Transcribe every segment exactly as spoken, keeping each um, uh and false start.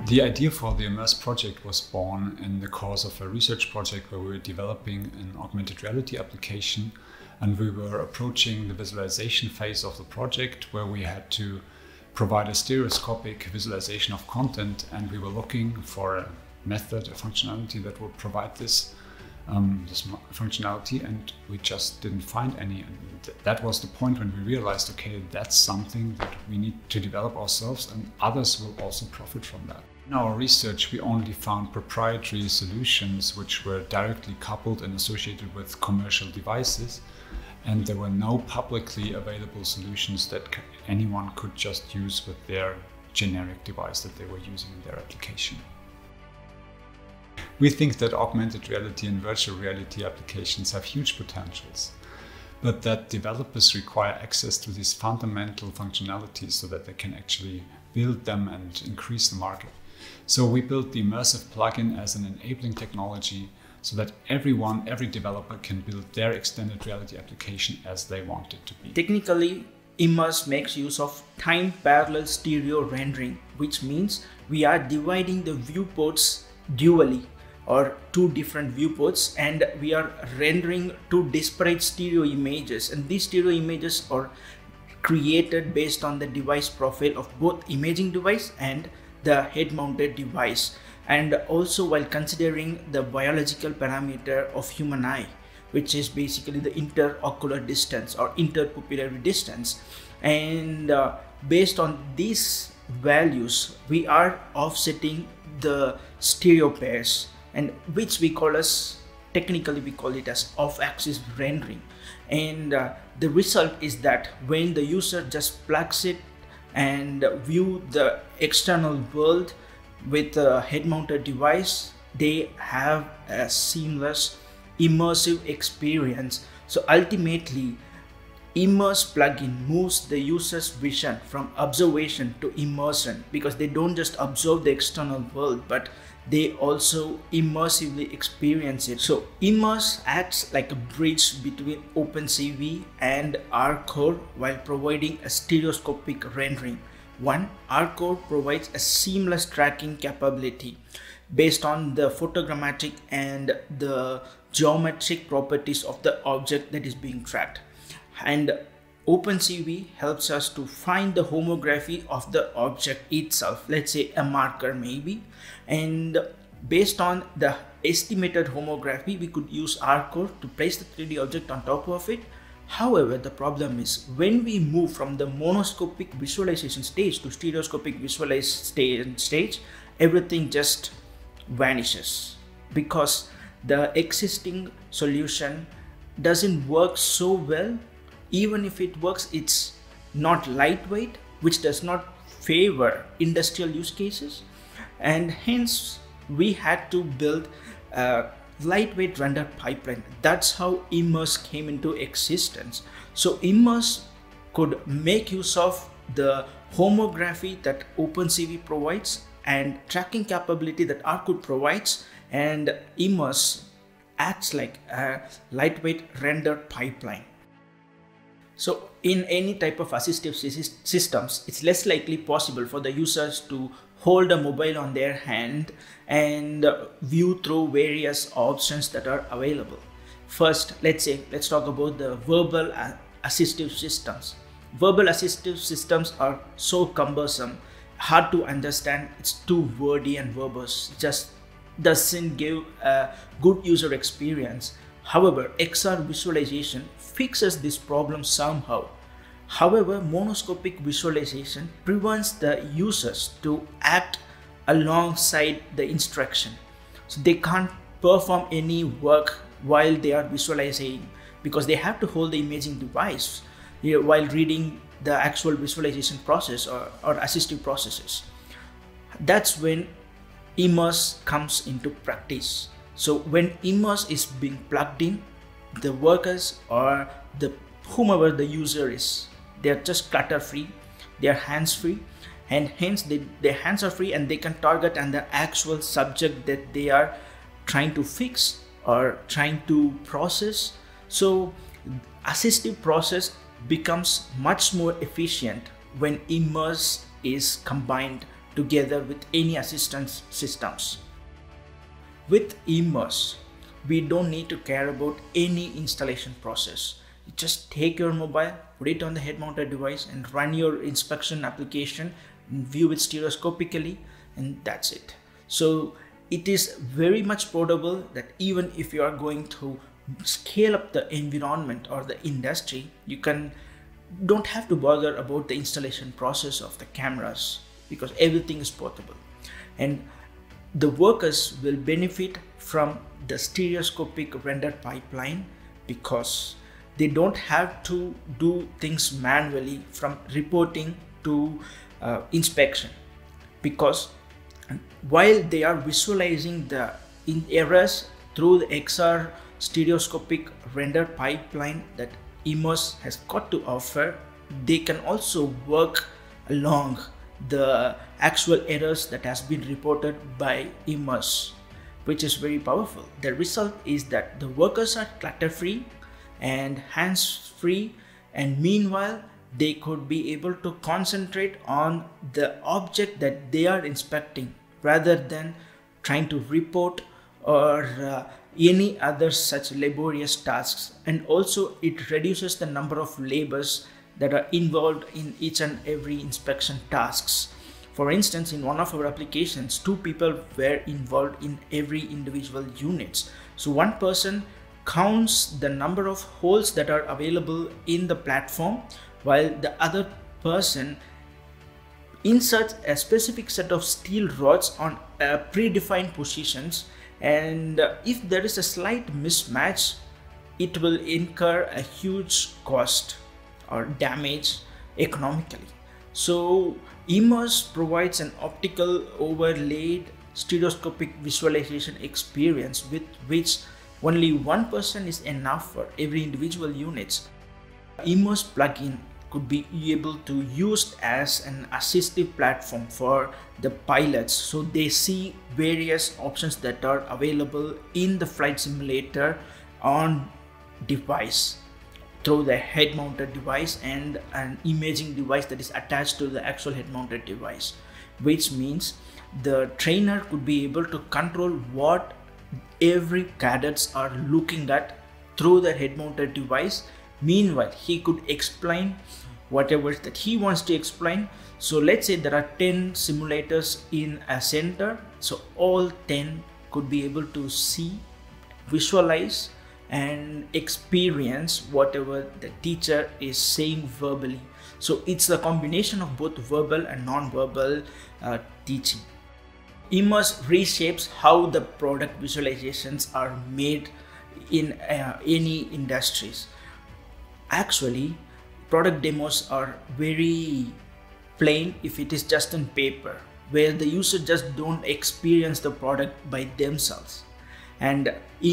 The idea for the Immerse project was born in the course of a research project where we were developing an augmented reality application, and we were approaching the visualization phase of the project where we had to provide a stereoscopic visualization of content, and we were looking for a method, a functionality that would provide this, um, this functionality, and we just didn't find any. And th that was the point when we realized, okay, that's something that we need to develop ourselves, and others will also profit from that. In our research, we only found proprietary solutions which were directly coupled and associated with commercial devices, and there were no publicly available solutions that anyone could just use with their generic device that they were using in their application. We think that augmented reality and virtual reality applications have huge potentials, but that developers require access to these fundamental functionalities so that they can actually build them and increase the market. So we built the Immersive plugin as an enabling technology so that everyone, every developer can build their extended reality application as they want it to be. Technically, Immerse makes use of time parallel stereo rendering, which means we are dividing the viewports dually, or two different viewports, and we are rendering two disparate stereo images, and these stereo images are created based on the device profile of both imaging device and the head-mounted device, and also while considering the biological parameter of human eye, which is basically the interocular distance or interpupillary distance. And uh, based on these values, we are offsetting the stereo pairs, and which we call as, technically we call it as off-axis rendering. And uh, the result is that when the user just plugs it and view the external world with a head-mounted device, they have a seamless immersive experience. So ultimately, Immerse plugin moves the user's vision from observation to immersion, because they don't just observe the external world, but they also immersively experience it. So Immerse acts like a bridge between OpenCV and ArcCore while providing a stereoscopic rendering. One, ArcCore provides a seamless tracking capability based on the photogrammetric and the geometric properties of the object that is being tracked. And OpenCV helps us to find the homography of the object itself, let's say a marker maybe, and based on the estimated homography we could use ArcCore to place the three D object on top of it. However, the problem is when we move from the monoscopic visualization stage to stereoscopic visualization stage, everything just vanishes because the existing solution doesn't work so well. Even if it works, it's not lightweight, which does not favor industrial use cases, and hence we had to build a lightweight render pipeline. That's how Immerse came into existence. So Immerse could make use of the homography that OpenCV provides and tracking capability that ArcCore provides, and Immerse acts like a lightweight render pipeline. So in any type of assistive systems, it's less likely possible for the users to hold a mobile on their hand and view through various options that are available. First, let's say, let's talk about the verbal assistive systems. Verbal assistive systems are so cumbersome, hard to understand, it's too wordy and verbose, just doesn't give a good user experience. However, X R visualization fixes this problem somehow. However, monoscopic visualization prevents the users to act alongside the instruction. So they can't perform any work while they are visualizing because they have to hold the imaging device, you know, while reading the actual visualization process or, or assistive processes. That's when Immerse comes into practice. So when Immerse is being plugged in, the workers or the whomever the user is, they're just clutter free, they're hands free, and hence they, their hands are free and they can target on the actual subject that they are trying to fix or trying to process. So assistive process becomes much more efficient when Immerse is combined together with any assistance systems. With Immerse, we don't need to care about any installation process. You just take your mobile, put it on the head-mounted device and run your inspection application, view it stereoscopically, and that's it. So it is very much portable that even if you are going to scale up the environment or the industry, you can don't have to bother about the installation process of the cameras because everything is portable. And the workers will benefit from the stereoscopic render pipeline because they don't have to do things manually from reporting to uh, inspection, because while they are visualizing the in errors through the X R stereoscopic render pipeline that Immerse has got to offer, they can also work along the actual errors that has been reported by Immerse, which is very powerful. The result is that the workers are clutter free and hands free, and meanwhile they could be able to concentrate on the object that they are inspecting rather than trying to report or uh, any other such laborious tasks. And also it reduces the number of labors that are involved in each and every inspection tasks. For instance, in one of our applications, two people were involved in every individual units. So one person counts the number of holes that are available in the platform, while the other person inserts a specific set of steel rods on uh, predefined positions, and uh, if there is a slight mismatch, it will incur a huge cost or damage economically. So Immerse provides an optical overlaid stereoscopic visualization experience with which only one person is enough for every individual units. Immerse plugin could be able to used as an assistive platform for the pilots, so they see various options that are available in the flight simulator on device through the head mounted device and an imaging device that is attached to the actual head mounted device, which means the trainer could be able to control what every cadets are looking at through the head mounted device. Meanwhile, he could explain whatever that he wants to explain. So let's say there are ten simulators in a center, so all ten could be able to see, visualize and experience whatever the teacher is saying verbally. So it's the combination of both verbal and non-verbal uh, teaching. Immerse reshapes how the product visualizations are made in uh, any industries. Actually, product demos are very plain if it is just on paper, where the user just don't experience the product by themselves. And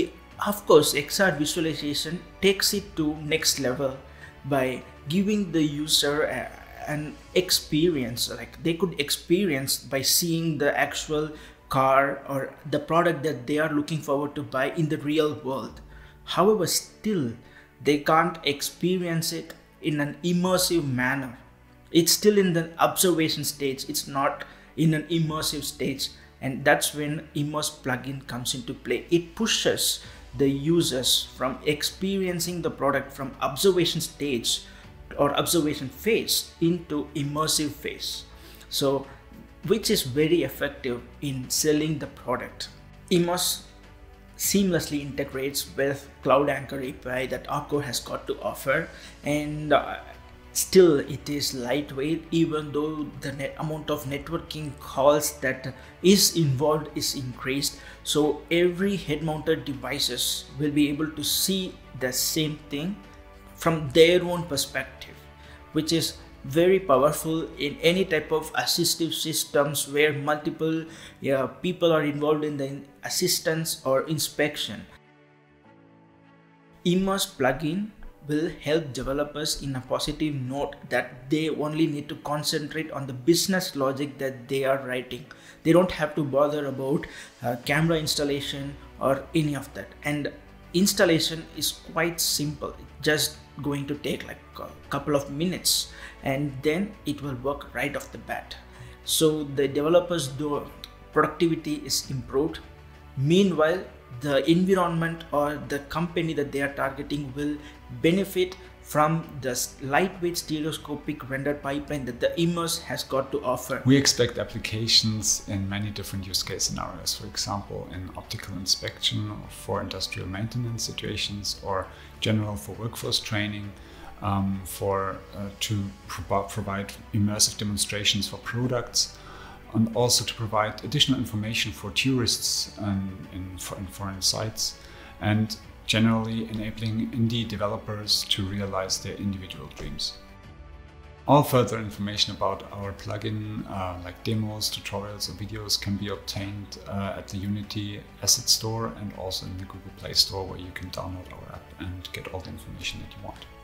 of course, X R visualization takes it to next level by giving the user a, an experience, like they could experience by seeing the actual car or the product that they are looking forward to buy in the real world. However, still they can't experience it in an immersive manner. It's still in the observation stage, it's not in an immersive stage, and that's when Immerse plugin comes into play. It pushes the users from experiencing the product from observation stage or observation phase into immersive phase, so which is very effective in selling the product. Immerse seamlessly integrates with Cloud Anchor A P I that Arco has got to offer, and uh, still it is lightweight, even though the net amount of networking calls that is involved is increased. So every head mounted devices will be able to see the same thing from their own perspective, which is very powerful in any type of assistive systems where multiple yeah, people are involved in the assistance or inspection. Immerse plugin will help developers in a positive note that they only need to concentrate on the business logic that they are writing. They don't have to bother about uh, camera installation or any of that. And installation is quite simple, just going to take like a couple of minutes, and then it will work right off the bat. so the developers' do productivity is improved. Meanwhile, the environment or the company that they are targeting will benefit from the lightweight stereoscopic render pipeline that the Immers has got to offer. We expect applications in many different use case scenarios, for example, in optical inspection for industrial maintenance situations, or general for workforce training, um, for uh, to pro provide immersive demonstrations for products, and also to provide additional information for tourists um, in, in foreign sites, and generally enabling indie developers to realize their individual dreams. All further information about our plugin, uh, like demos, tutorials, or videos, can be obtained uh, at the Unity Asset Store and also in the Google Play Store, where you can download our app and get all the information that you want.